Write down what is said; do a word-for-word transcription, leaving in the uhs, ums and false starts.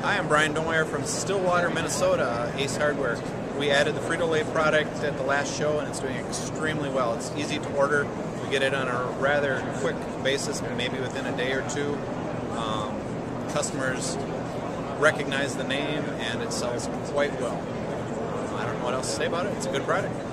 Hi, I'm Brian Domeyer from Stillwater, Minnesota, Ace Hardware. We added the Frito-Lay product at the last show and it's doing extremely well. It's easy to order. We get it on a rather quick basis, maybe within a day or two. Um, customers recognize the name and it sells quite well. Um, I don't know what else to say about it. It's a good product.